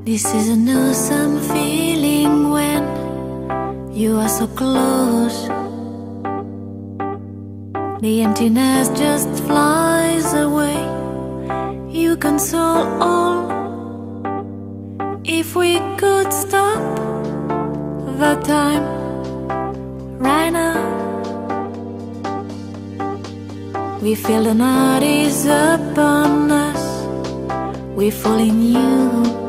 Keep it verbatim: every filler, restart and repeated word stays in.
This is an awesome feeling when you are so close. The emptiness just flies away. You console all. If we could stop the time right now, we feel the night is upon us. We fall in you.